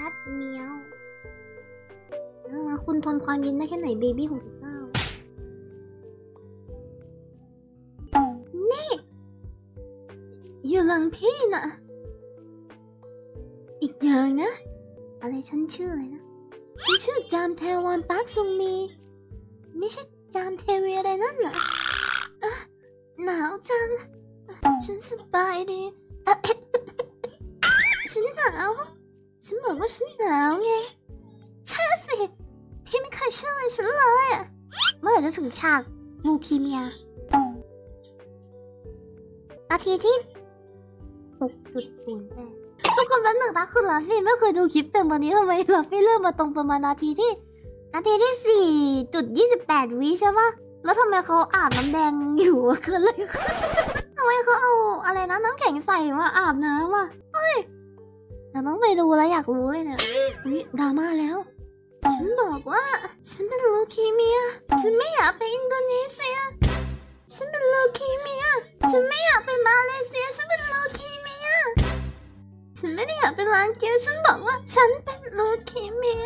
พัดเมียวคุณทนความเย็นได้แค่ไหนเบบี้69นี่อยู่หลังพี่นะอีกอย่างนะอะไรฉันชื่ออะไรนะฉันชื่อจามเทวอนปาร์คซุงมีไม่ใช่จามเทวีอะไรนั่นเหรอหนาวจังฉันสบายดีฉันหนาวฉันบอกว่าฉันหนาวไงใช่สิพี่ไม่เคยเชื่อเลยฉันเลยอะเมื่อไหร่จะถึงฉากลูคีเมียนาทีที่6.08ทุกคนแป๊บหนึ่งนะคือลาฟี่ไม่เคยดูคลิปเต็มวันนี้ทำไมลาฟี่เริ่มมาตรงประมาณนาทีที่4.28 วิใช่ปะแล้วทำไมเขาอาบน้ำแดงอยู่คืออะไรทำไมเขาเอาอะไรนะน้ำแข็งใส่มาอาบน้ำอ่ะเฮ้ยเราต้องไปดูแล้วอยากรู้เลยเนี่ยดราม่าแล้วฉันบอกว่าฉันเป็นโลคีเมียฉันไม่อยากไปอินโดนีเซียฉันเป็นโลคีเมียฉันไม่อยากไปมาเลเซียฉันเป็นโลคีเมียฉันไม่ได้อยากไปร้านเกียร์ฉันบอกว่าฉันเป็นโลคีเมีย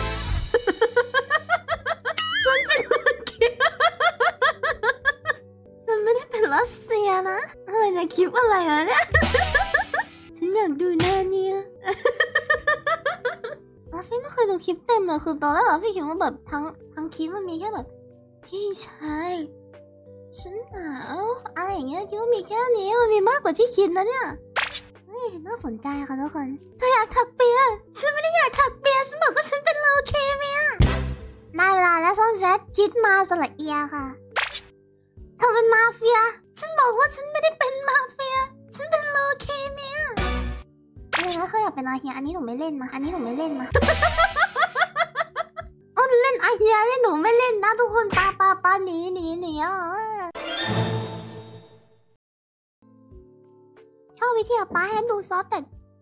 ฉันเป็นโลคีฉันไม่ได้เป็นรัสเซียนะอะไรนะคลิปอะไรอะเนี่ยฉันอยากดูหน้าเนี่ยลาฟี่ไม่เคยดูคลิปเต็มเลยคือตอนแรกลาฟี่คิดว่าแบบทั้งคลิปมันมีแค่แบบพี่ชายฉันหนาวอะไรอย่างเงี้ยคิดว่ามีแค่นี้มันมีมากกว่าที่คิดนะเนี่ยเฮ้ยน่าสนใจค่ะทุกคนเธออยากถักเปียฉันไม่ได้อยากถักเปียฉันบอกว่าฉันเป็นโลเคเมียได้เวลาแล้วซ่อนแซดคิดมาสละเอียค่ะเธอเป็นมาเฟียฉันบอกว่าฉันไม่ได้เป็นมาเฟียฉันเป็นโลเคเมียอะไรนะเขาอยากเป็นอาเฮียอันนี้หนูไม่เล่นมาอันนี้หนูไม่เล่นมาอ้นเล่นอาเฮียเนี่ยหนูไม่เล่นนะทุกคนปาหนีชอบวิธีป้าให้ดูซอฟแต่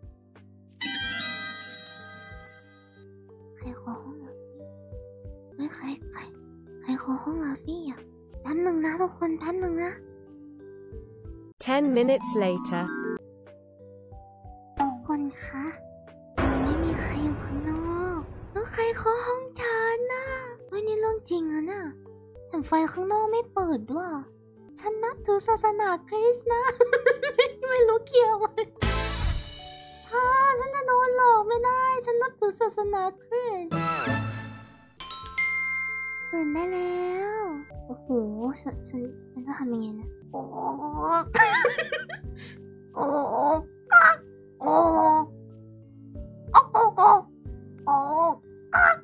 ใครขอห้องลาฟี่ไม่ใครขอห้องลาฟี่อ่ะแป๊บนึงนะทุกคนแป๊บนึงนะ 10 minutes later ทุกคนคะมันไม่มีใครอยู่ข้างนอกแล้วใครขอห้องฉันน่ะเฮ้ยนี่เรื่องจริงอะน่ะแต่ไฟข้างนอกไม่เปิดด้วยฉันนับถือศาสนาคริสต์นะ ไม่รู้เกี่ยวไหมฉันจะโดนหลอกไม่ได้ฉันนับถือศาสนาคริสต์ตื่นได้แล้วโอ้โหฉันจะทำยังไงนะโอ้โอ้โอ้โอ้โอ้โอ้โอ้